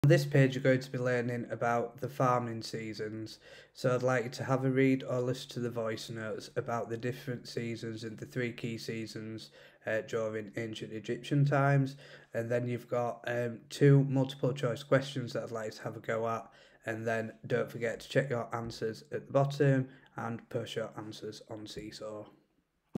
On this page, you're going to be learning about the farming seasons. So I'd like you to have a read or listen to the voice notes about the different seasons and the three key seasons during ancient Egyptian times. And then you've got two multiple choice questions that I'd like you to have a go at. And then don't forget to check your answers at the bottom and post your answers on Seesaw.